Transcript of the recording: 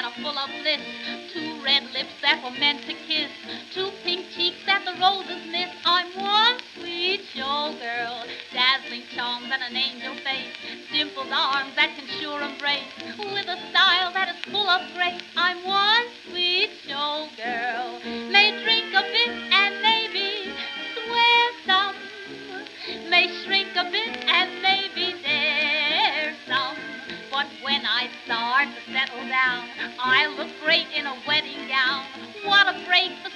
that are full of bliss, two red lips that were meant to kiss, two pink cheeks that the roses miss. I'm one sweet showgirl, dazzling charms and an angel face, dimpled arms that can sure embrace, with a style that is full of grace. I'm one sweet showgirl, may drink a bit and maybe swear some, may shrink a bit and maybe dare some. But when I start to settle down, I look great in a wedding gown. What a break the